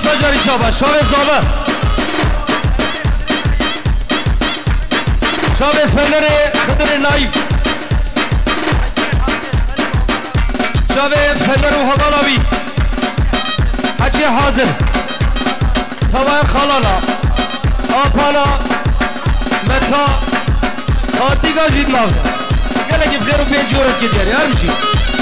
سجاری شابه شابه زابه شابه فنر خدر نایف شابه فنر و حوالاوی حجی حاضر توای خلالا آپانا متا آتیگا جید ناوده گله که بخیر و پینج جورت که دیاری هر میشی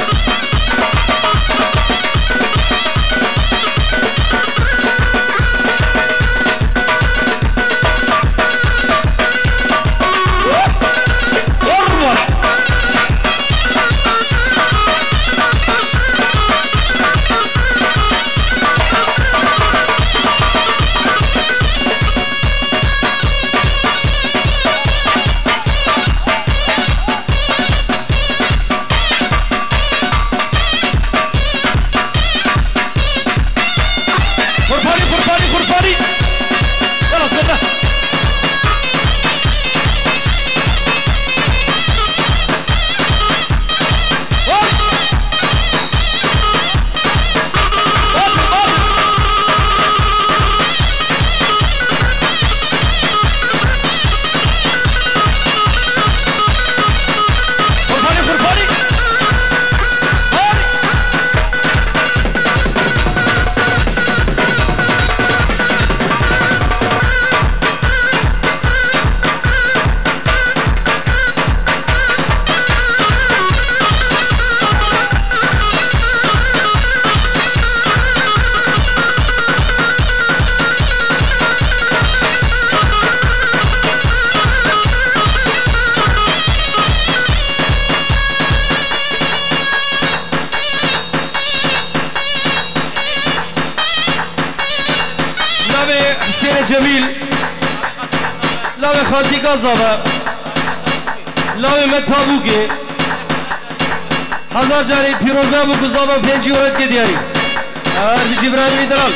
جمیل لاوی خاطی گازابه لاوی متابوگه هزار جاری پیروز بابو گزابه پنجی ورد که دیاری هر جبرانی درال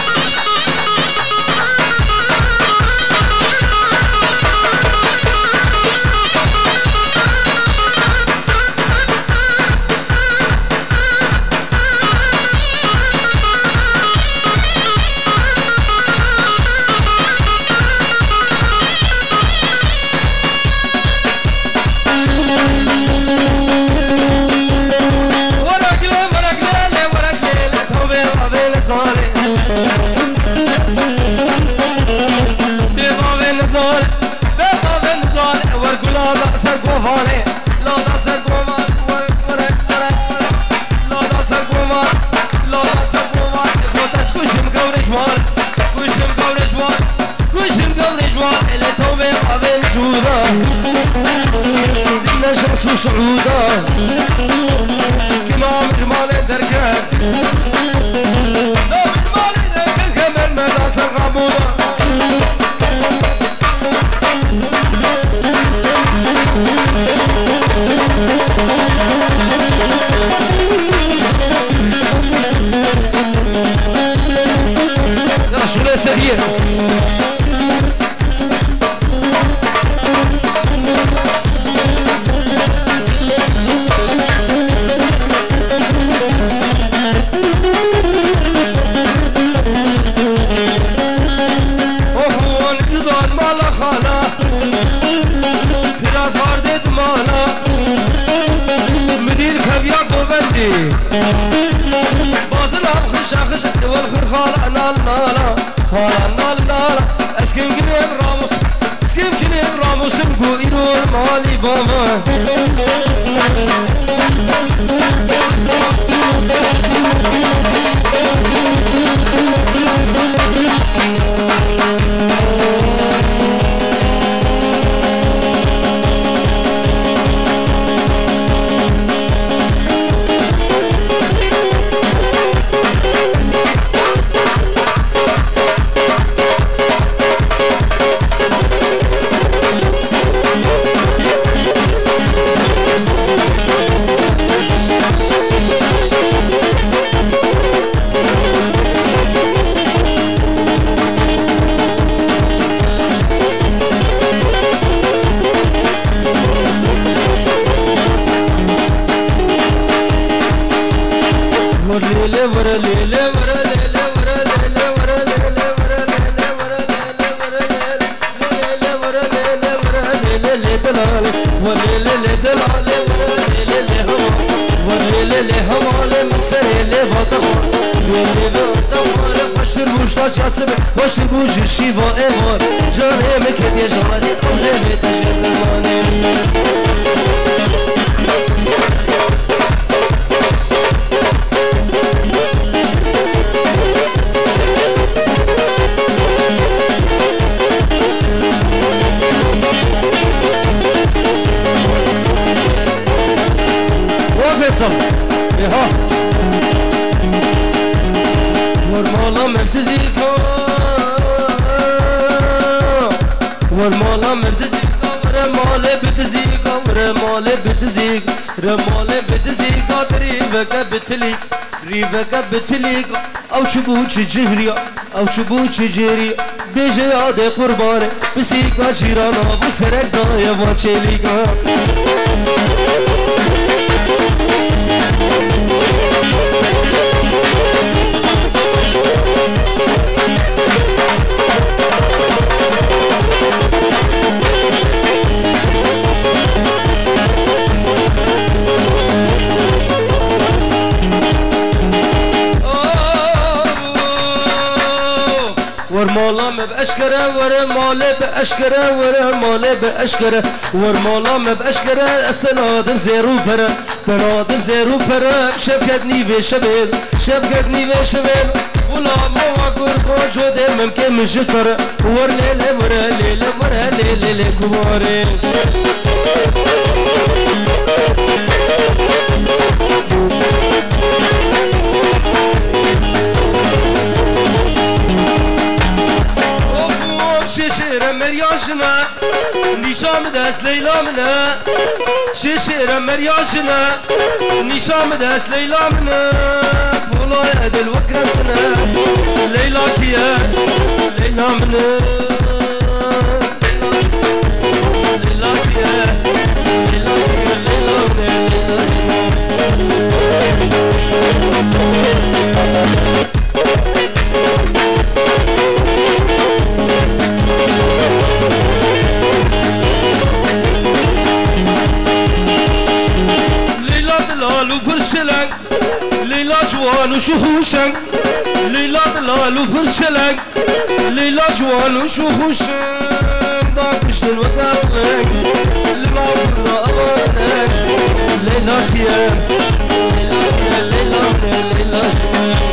سعودا كلام جمال دركان كلام جمال دركان كمان مداس الغابودا لا شغله سريع بازلا خش خش والخر خال نال نالا خال نال نالا اسكن كنيم راموس اسكن كنيم راموس نقولينو مالي بابا المشتا چاسب خوش بوج شیوا ایوان جانه مکد یه جوانی قبله بیتشن درمانه وافصل ها ورمالا مبتزيكا ورمالا مبتزيكا ورمالي بتزيكا ورمالي بتزيكا رمالي بتزيكا ريبك بتليك ريبك بتليك او شبوش جهريا او شبوش جهريا بيجي عادي قرباني بسيكا جيرانا بسرك دايا وانشيليكا ورمالا بأشكره ورمالي بأشكره ورمالي بأشكره ورمالا بأشكره استنادم زيرو بره بنادم زيرو بره شبكتني بشبيل شبكتني بشبيل ولا ما قرب جود ممكن مجتر ور ليلة ورا ليلة ورا ليلة كباري شيشير مرياشنا نشام داس ليلى منا شيشير مرياشنا نشام داس ليلى منا بولا يد الوكرسنا ليلى كيا ليلى منا ليلى كيا ليلى كيا ليلى جوان وشخوشن ليلى ضلال وفرشلن ليلى جوان وشخوشن ضاقش الوقارك لما فرنا أمانك ليلى كيان ليلى كيان ليلى كيان ليلى جوان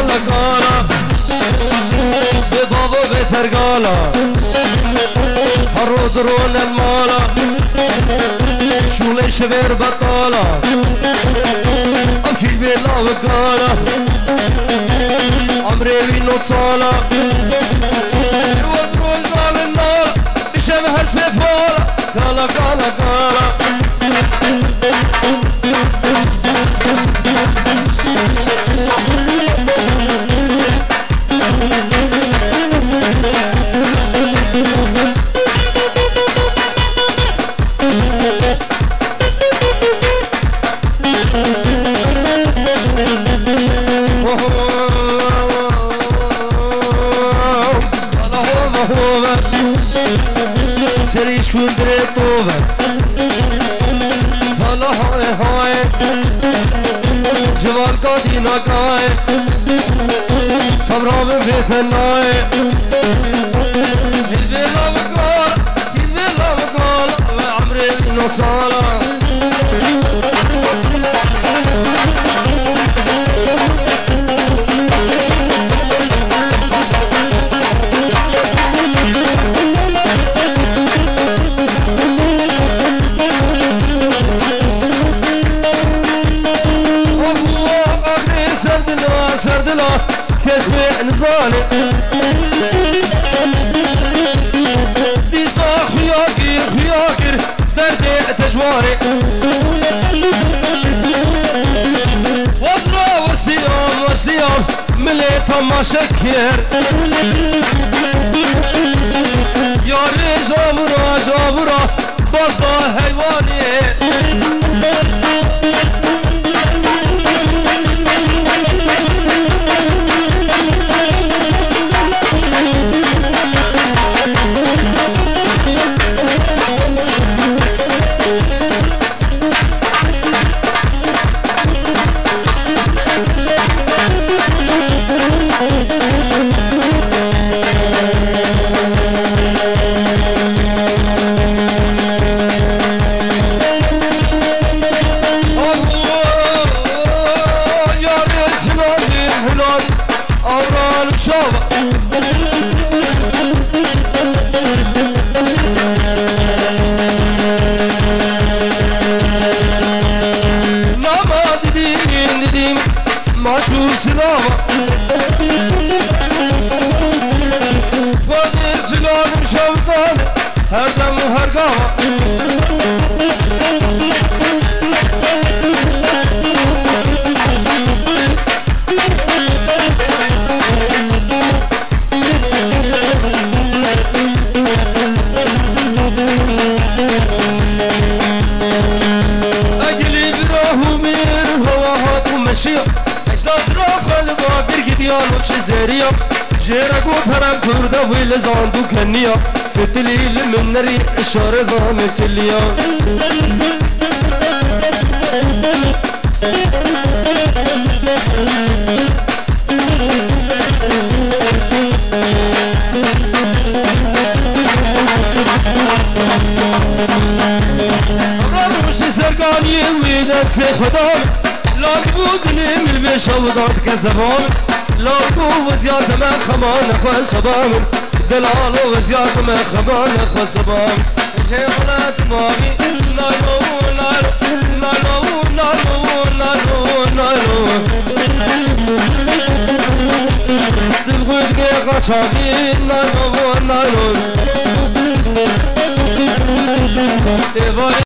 کالا کالا به بابا به ترگالا هرو درون المالا شوله شبر بقالا اکیل بیلا و کالا عمره وی نوتسالا ودرون زال النار بشم حسب فالا کالا کالا کالا سریش کندره توبه حالا های های جوان کا دینا گائے صبرا میں بیتنائے دل بیلا وکال عمر نو سالا سردلا كسب نزالي ديسا خياكر دردي تجواري وزرا وسيام مليتا ما شكر ياري جابرا بازا حيواني سلامة فاضي سلام شوطان هر دم و هر قامة أجلي براه ومير هواهات ومشيط زريا جيرك وفرم كرده ويلزان دو كنيا فتليل من نري إشارة ضامن كليا أمرار مش سرقاني ويدست خدام لا تبودني من البشوضات كزبان لاغو وزيادة ما خمان أخوة صبام دلالو وزيادة ما خمان أخوة صبام جيغنا دماغي نايلو تبغي دقيقة شاقي نايلو